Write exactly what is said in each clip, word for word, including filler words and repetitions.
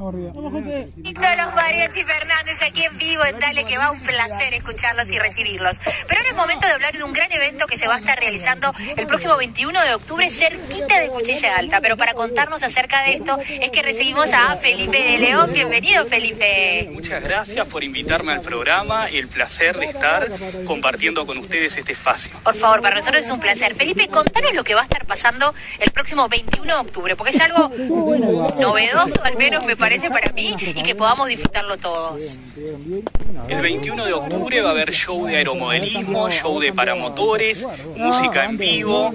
Todos los Mariachi Fernández aquí en vivo en Dale Que Va, un placer escucharlos y recibirlos. Pero ahora es momento de hablar de un gran evento que se va a estar realizando el próximo veintiuno de octubre cerquita de Cuchilla Alta. Pero para contarnos acerca de esto es que recibimos a Felipe de León. Bienvenido, Felipe. Muchas gracias por invitarme al programa y el placer de estar compartiendo con ustedes este espacio. Por favor, para nosotros es un placer. Felipe, contanos lo que va a estar pasando el próximo veintiuno de octubre, porque es algo novedoso, al menos me parece para mí, y que podamos disfrutarlo todos. El veintiuno de octubre va a haber show de aeromodelismo, show de paramotores, música en vivo,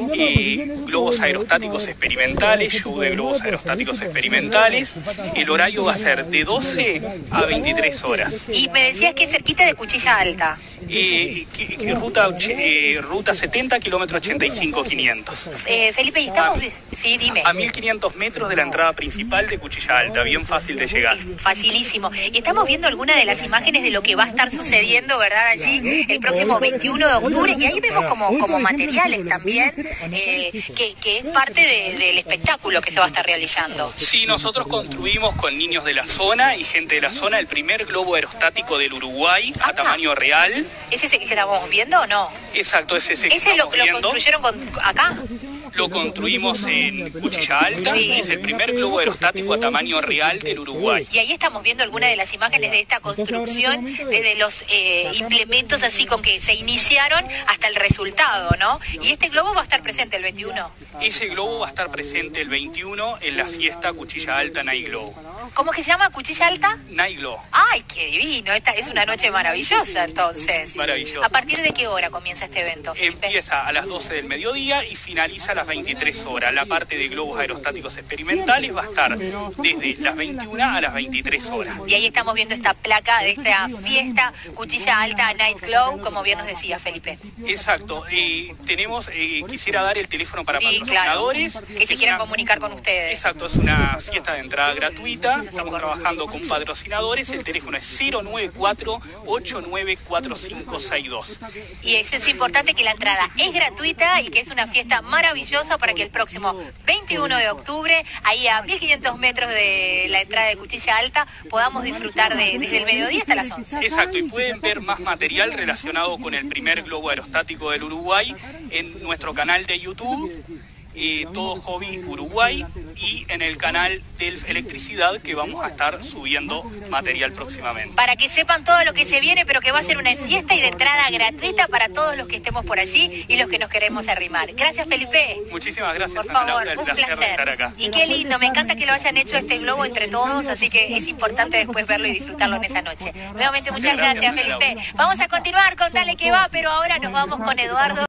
eh, globos aerostáticos experimentales, show de globos aerostáticos experimentales. El horario va a ser de doce a veintitrés horas. Y me decías que es cerquita de Cuchilla Alta. Eh, que, que ruta, eh, ruta setenta, kilómetro ochenta y cinco, quinientos. Eh, Felipe, ¿y estamos...? Sí, dime. A mil quinientos metros de la entrada principal de Cuchilla Alta, bien fácil de llegar. Facilísimo. Y estamos viendo algunas de las imágenes de lo que va a estar sucediendo, ¿verdad? Allí el próximo veintiuno de octubre. Y ahí vemos como, como materiales también, eh, que, que es parte de, del espectáculo que se va a estar realizando. Sí, nosotros construimos con niños de la zona y gente de la zona el primer globo aerostático del Uruguay a ah, tamaño real. ¿Es ese que estamos viendo o no? Exacto, es ese que ¿Ese estamos lo, lo viendo. construyeron con, acá? Lo construimos en Cuchilla Alta, sí. Es el primer globo aerostático a tamaño real del Uruguay. Y ahí estamos viendo algunas de las imágenes de esta construcción, desde los eh, implementos así con que se iniciaron hasta el resultado, ¿no? Y este globo va a estar presente el veintiuno. Ese globo va a estar presente el veintiuno en la fiesta Cuchilla Alta Night Glow. ¿Cómo que se llama? ¿Cuchilla Alta? Night Glow. ¡Ay, qué divino! Esta es una noche maravillosa, entonces. Maravillosa. ¿A partir de qué hora comienza este evento, Felipe? Empieza a las doce del mediodía y finaliza a las veintitrés horas. La parte de globos aerostáticos experimentales va a estar desde las veintiuna a las veintitrés horas. Y ahí estamos viendo esta placa de esta fiesta Cuchilla Alta Night Glow, como bien nos decía Felipe. Exacto. Eh, tenemos, eh, quisiera dar el teléfono para sí, patrocinadores. Claro, que se quieran una... comunicar con ustedes. Exacto, es una fiesta de entrada gratuita. Estamos trabajando con patrocinadores. El teléfono es cero nueve cuatro, ocho nueve cuatro cinco seis dos. Y eso es importante, que la entrada es gratuita y que es una fiesta maravillosa para que el próximo veintiuno de octubre, ahí a mil quinientos metros de la entrada de Cuchilla Alta, podamos disfrutar de, desde el mediodía hasta las once. Exacto, y pueden ver más material relacionado con el primer globo aerostático del Uruguay en nuestro canal de YouTube. Eh, Todo Hobby Uruguay, y en el canal de Electricidad, que vamos a estar subiendo material próximamente. Para que sepan todo lo que se viene, pero que va a ser una fiesta y de entrada gratuita para todos los que estemos por allí y los que nos queremos arrimar. Gracias, Felipe. Muchísimas gracias, por favor, Laura, el un placer, placer de estar acá. Y qué lindo, me encanta que lo hayan hecho este globo entre todos, así que es importante después verlo y disfrutarlo en esa noche. Nuevamente muchas gracias, gracias Felipe. Vamos a continuar con Dale Que Va, pero ahora nos vamos con Eduardo.